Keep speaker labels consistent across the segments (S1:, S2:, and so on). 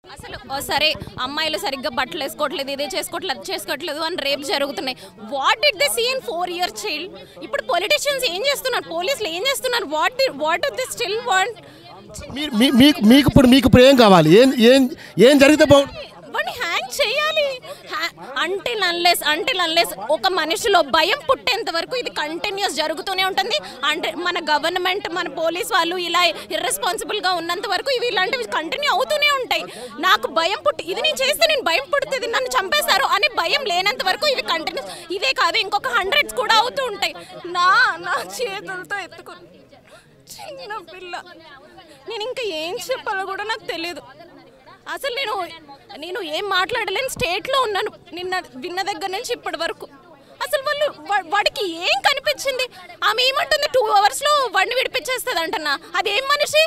S1: అసలు సరే అమ్మాయిలు సరిగ్గా బట్టలు వేసుకోవట్లేదు, ఇదే చేసుకోవట్లేదు అని రేపు జరుగుతున్నాయి. What did they see in 4 year child? ఇప్పుడు పొలిటీషియన్స్ ఏం చేస్తున్నారు, పోలీసులు ఏం చేస్తున్నారు? What they still want?
S2: మీకు ఇప్పుడు ఏం కావాలి? ఏం జరిగితే బాగుంటుంది?
S1: వాడిని హ్యాంగ్ చేయాలి. అంటిల్ అన్లెస్ ఒక మనిషిలో భయం పుట్టేంత వరకు ఇది కంటిన్యూస్ జరుగుతూనే ఉంటుంది. అంటే మన గవర్నమెంట్, మన పోలీస్ వాళ్ళు ఇలా ఇర్రెస్పాన్సిబుల్గా ఉన్నంత వరకు ఇవి ఇలాంటివి కంటిన్యూ అవుతూనే ఉంటాయి. నాకు భయం ఇది నేను చేస్తే నేను భయం పుడుతుంది, నన్ను చంపేస్తారు అని భయం లేనంత వరకు ఇవి కంటిన్యూస్. ఇదే కాదు, ఇంకొక 100s కూడా అవుతూ ఉంటాయి. నా చేతులతో ఎత్తుకుని చిన్న పిల్ల, నేను ఇంకా ఏం చెప్పాలో కూడా నాకు తెలియదు. అసలు నేను ఏం మాట్లాడలేను, స్టేట్లో ఉన్నాను విన్న దగ్గర నుంచి ఇప్పటి వరకు. అసలు వాడికి ఏం కనిపించింది? ఆమె ఏమంటుంది, 2 hours వాడిని విడిపించేస్తుంది అంటున్నా. అదేం మనిషి?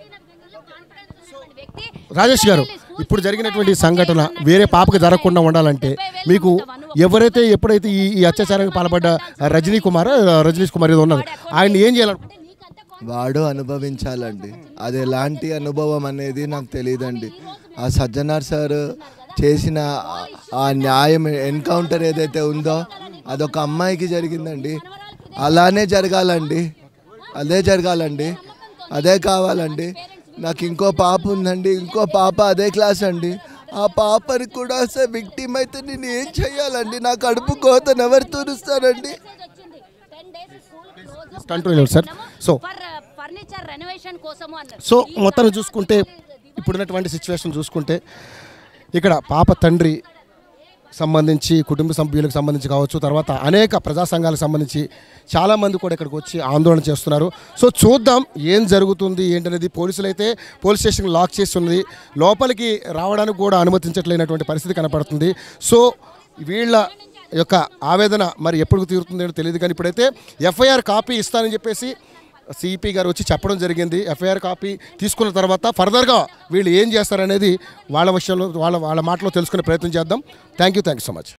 S2: రాజేష్ గారు, ఇప్పుడు జరిగినటువంటి సంఘటన వేరే పాపకి జరగకుండా ఉండాలంటే మీకు ఎప్పుడైతే ఈ అత్యాచారానికి పాల్పడ్డ రజనీష్ కుమార్ ఏదో ఉన్నారు, ఆయన ఏం చేయాలనుకుంటున్నారు?
S3: వాడు అనుభవించాలండి. అది ఎలాంటి అనుభవం అనేది నాకు తెలియదండి. ఆ సజ్జనార్ సార్ చేసిన ఆ న్యాయం ఎన్కౌంటర్ ఏదైతే ఉందో అదొక అమ్మాయికి జరిగిందండి. అలానే జరగాలండి, అదే కావాలండి. నాకు ఇంకో పాప ఉందండి, ఇంకో పాప అదే క్లాస్ అండి. ఆ పాపని కూడా అసలు విక్టిమ్ అయితే నేను ఏం చెయ్యాలండి? నా కడుపు కోతను ఎవరు తూరుస్తారండి?
S2: సో మొత్తం చూసుకుంటే ఇప్పుడున్నటువంటి సిచ్యువేషన్ చూసుకుంటే ఇక్కడ పాప తండ్రి సంబంధించి, కుటుంబ సభ్యులకు సంబంధించి కావచ్చు, తర్వాత అనేక ప్రజా సంఘాలకు సంబంధించి చాలామంది కూడా ఇక్కడికి వచ్చి ఆందోళన చేస్తున్నారు. సో చూద్దాం ఏం జరుగుతుంది ఏంటనేది. పోలీసులు అయితే పోలీస్ స్టేషన్ లాక్ చేసి ఉన్నది, లోపలికి రావడానికి కూడా అనుమతించట్లేనటువంటి పరిస్థితి కనపడుతుంది. సో వీళ్ళ యొక్క ఆవేదన మరి ఎప్పుడు తీరుతుందో తెలియదు. కానీ ఇప్పుడైతే ఎఫ్ఐఆర్ కాపీ ఇస్తానని చెప్పేసి సిపి గారు వచ్చి చెప్పడం జరిగింది. ఎఫ్ఐఆర్ కాపీ తీసుకున్న తర్వాత ఫర్దర్గా వీళ్ళు ఏం చేస్తారనేది వాళ్ళ విషయంలో వాళ్ళ మాటలో తెలుసుకునే ప్రయత్నం చేద్దాం. Thank you so much.